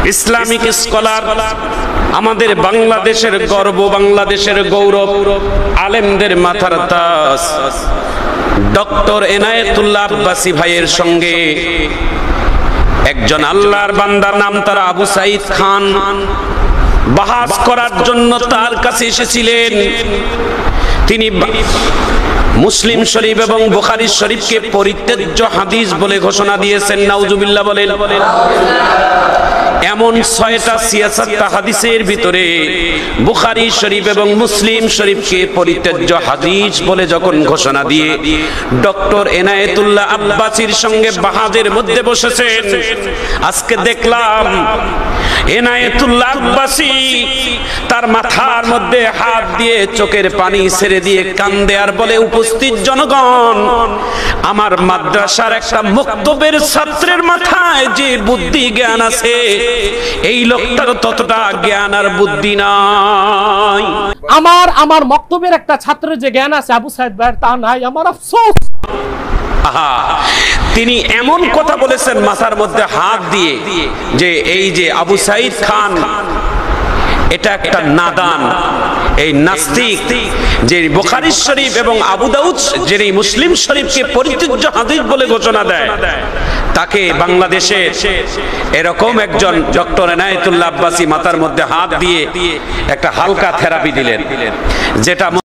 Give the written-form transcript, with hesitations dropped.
Islamic scholar, আমাদের বাংলাদেশের গর্ব, বাংলাদেশের গৌরব, আলেমদের মাথার তাজ ডক্টর এনায়েতুল্লাহ আব্বাসী ভাইয়ের সঙ্গে একজন আল্লাহর বান্দার নাম তার আবু সাঈদ খান বাহাস করার জন্য তার কাছে এসেছিলেন। তিনি মুসলিম শরীফ এবং বুখারী শরীফকে পরিত্যাজ্য হাদিস বলে ঘোষণা দিয়েছেন। নাউজুবিল্লাহ বলেন। এমন 6টা সিয়াসাতটা হাদিসের ভিতরে বুখারী শরীফ এবং মুসলিম শরীফকে পরিত্যাজ্য হাদিস বলে যখন ঘোষণা দিয়ে ডক্টর এনায়েতুল্লাহ আব্বাসীর সঙ্গে বাহাজের মধ্যে বসেছেন, আজকে দেখলাম এনায়েতুল্লাহ আব্বাসী তার মাথার মধ্যে হাত দিয়ে চোখের পানি ছেড়ে দিয়ে কান্দে আর বলে, উপস্থিত জনগণ, আমার মাদ্রাসার একটা মক্তবের ছাত্রের মাথায় যে বুদ্ধি জ্ঞান আছে, এই লোকটার ততটা জ্ঞান আর বুদ্ধি নাই। আমার মক্তবের একটা ছাত্রের যে জ্ঞান আছে আবু সাঈদ ভাইয়ের তা নাই, আমার আফসোস। তিনি এমন কথা বলেছেন মাথার মধ্যে হাত দিয়ে যে এই যে আবু সাঈদ খান এটা একটা নাদান, এই নাস্তিক, যে বুখারী শরীফ এবং আবু দাউদ যিনি মুসলিম শরীফকে পরিত্যাজ্য হাদিস বলে ঘোষণা দেয়, তাকে বাংলাদেশে এরকম একজন ডক্টর এনায়েতুল্লাহ আব্বাসী মাথার মধ্যে হাত দিয়ে একটা হালকা থেরাপি দিলেন, যেটা